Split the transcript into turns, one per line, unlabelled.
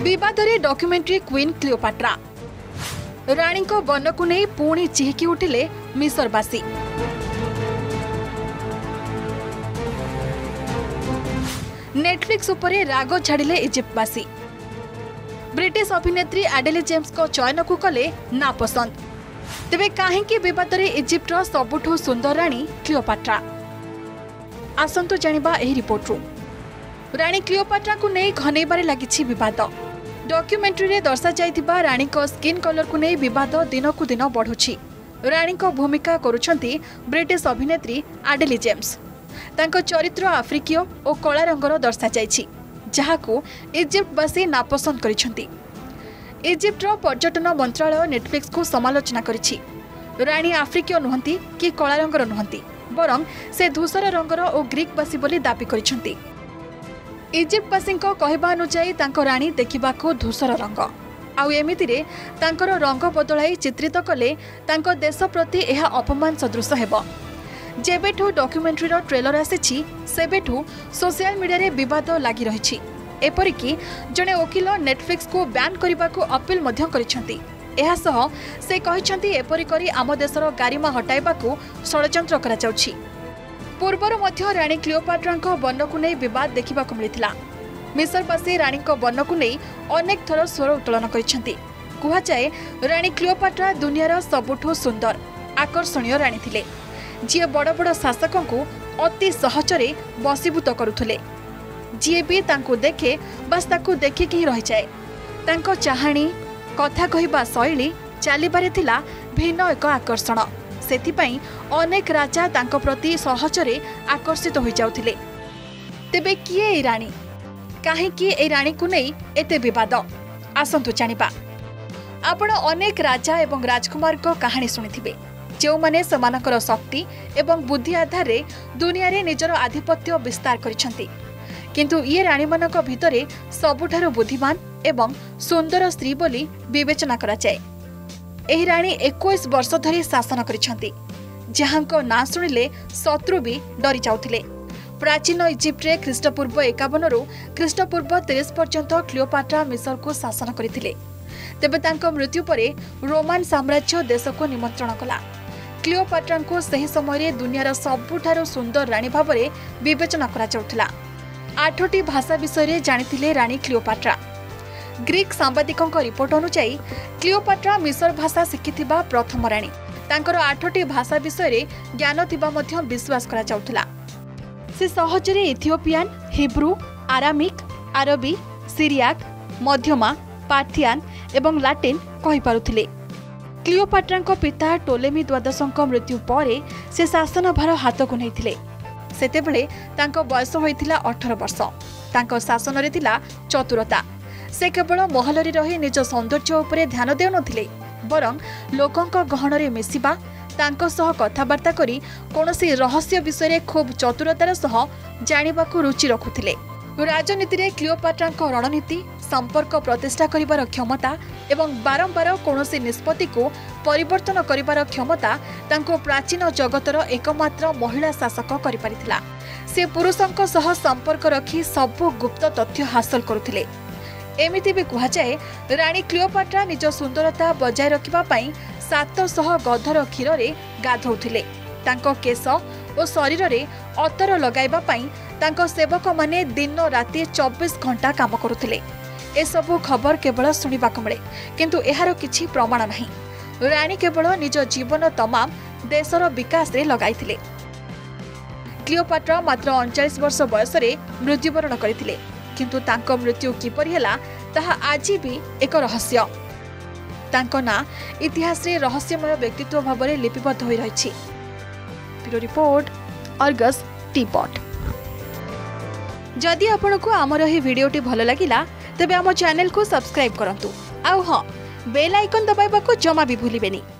विवादरे documentary queen Cleopatra रानी को बन को नहीं पुणी चिहिकी उठिले मिसरवासी। नेटफ्लिक्स उपरे राग छाड़िले इजिप्टवासी। ब्रिटिश अभिनेत्री एडेली जेम्स को चयन को कले ना पसंद। तेबे काहेकि विवादरे इजिप्टर सबुठु सुंदर रानी क्लियोपाट्रा आसंतु जानिबा एही रिपोर्टरू। रानी क्लियोपाट्रा को नहीं घनेबारे लागिछि विवाद। डॉक्यूमेंट्री रे दर्शा जाइतिबा रानी को स्किन कलर को नहीं विवाद दिन को दिन बढ़ुछि। रानी को भूमिका करुछंती ब्रिटिश अभिनेत्री एडेली जेम्स। तांको चरित्र आफ्रिकीय और कला रंगर दर्शा जाइछि, जहाकू इजिप्टवासी नापसंद करिछंती। इजिप्टर पर्यटन मंत्रालय नेटफ्लिक्स को समालोचना करिछि। रानी आफ्रिकीय नुहंती कि कला रंगर नुहंती, बरं से धूसर रंगर और ग्रीकवासी बोली दाबी करिछंती। इजिप्टवासी कहवा अनुसार तांको रानी देखिबाको धूसर रंग आउ एमितिरे तांकर रंग बदलाई चित्रित कले तांको देश प्रति यह अपमान सदृश हेबो। जेबेठू डॉक्यूमेंट्री ट्रेलर आसीछि सेबेठू सोशल मीडिया रे विवाद लागि रहिछि। एपरिकी जने वकील नेटफ्लिक्स को बैन करबाको अपील मध्य करिछंती। एहा सह से कहिछंती एपरि करी आम देशर गारिमा हटाइबाको षडयंत्र करा जाउछि। पूर्वर मध्य रानी क्लियोपाट्रा बन को नहीं विवाद देखा मिलता। मिसरवासी रानी बन को नहीं अनेक थर स्वर उत्तोलन करछंती। कुहाଯାଏ रानी क्लियोपाट्रा दुनियार सबुठु सुंदर आकर्षणीय रानी थिले, जी बड़ बड़ शासकों को अति सहजरे बसीभूत करुथुले। जी भी तांको देखे बस ताकू देखिक ही रही जाए। तांको चाहाणी कथा कहिबा शैली चलीबारे थिला भिन्न एक आकर्षण। सेथिपाई अनेक राजा तांको प्रति सहजरे आकर्षित हो जाउथिले। तेबे किए ए रानी, काहेकि ए रानी को नहीं एते विवाद, आसंतु जानिबा। आपण अनेक राजा एवं राजकुमार को कहानी सुनिथिबे, जो माने समानकर शक्ति एवं बुद्धि आधार रे दुनिया रे निजर आधिपत्य विस्तार करिसंती। किंतु ये रानी मानक भितरे सबुठारु बुद्धिमान एवं सुंदर स्त्री बोली विवेचना करा जाए। एही रानी 21 वर्ष धरी शासन करिसंती, जहांको ना सुनिले शत्रु भी डरी जाउथिले। प्राचीन इजिप्ट रे ख्रीष्टपूर्व 51 रु ख्रीष्टपूर्व 30 पर्यंत क्लियोपाट्रा मिसर को शासन करथिले। तेबे तांको मृत्यु परे रोमान साम्राज्य देश को निमंत्रण कला। क्लियोपाट्रा को सही समय दुनियार सबुठारु सुंदर रानी भावरे विवेचना करा जाउथला। 8टी भाषा विषय जानिथिले रानी क्लियोपाट्रा। ग्रीक सांबादिकों रिपोर्ट अनुसार क्लियोपाट्रा मिसर भाषा शिखिथिबा प्रथम रानी। तांकर 8टी भाषा विषय ज्ञान थिबा मध्य विश्वास करा जाउथला। से सहजरे इथियोपियान, हिब्रू, आरामिक, आरबी, सिरियाक, मध्यमा, पार्थियान एवं लाटिन कहि पारुथिले। क्लियोपाट्रा पिता टोलेमी द्वादशଙ୍କ मृत्यु परे से शासन भार हाथ को नैथिले। सेतेबेले तांको बयस होइथिला 18 वर्ष। तांको शासन रे थिला चतुरता। से केवल महलरी रही निज सौंदर्य उपरे ध्यान देउ नथिले, बरं लोकंक गहनरे मिसिबा, तांको सह कथाबार्ता करी कोनोसी रहस्य विषय खूब चतुरतार सह जानिबाकू रुचि रखुथिले। राजनीति रे क्लियोपाट्रा रणनीति, संपर्क प्रतिष्ठा करिबार क्षमता एवं बारंबार कोनोसी निष्पत्ति को परिवर्तन करिबार क्षमता तांको प्राचीन जगतर एकमात्र महिला शासक करि पारिथिला। से पुरुषंक सह संपर्क रखी सबु गुप्त तथ्य हासिल करुथिले। एमिति भी कुहाଯାଏ रानी क्लियोपाट्रा निज सुंदरता बजाय रखिबा पई 700 गधर क्षीर रे गाधौथिले। तांको केश और शरीर रे अतर लगाइबा पई तांको सेवक माने दिन राति 24 घंटा काम करुथिले। ए सबु खबर केवल सुनिबाक मिले, किंतु एहार किछि प्रमाण नाही। रानी केवल निज जीवन तमाम देशर विकास रे लगाइथिले। क्लियोपाट्रा मात्र 39 वर्ष बयस रे मृत्युवरण करथिले, किंतु तांको मृत्यु किपरि हला ताहा आजि भी एक रहस्य। तांको ना इतिहास रे रहस्यमय व्यक्तित्व भाबरे लिपिबद्ध होई रहिछि। ब्यूरो रिपोर्ट, अर्गस टीपॉट। जदि आपनको आमर ही वीडियोटी भल लागिला तेबे आम चैनल को सब्सक्राइब करंतु। आउ हां, बेल आइकन दबाइबाको जमा भी भूलिबेनी।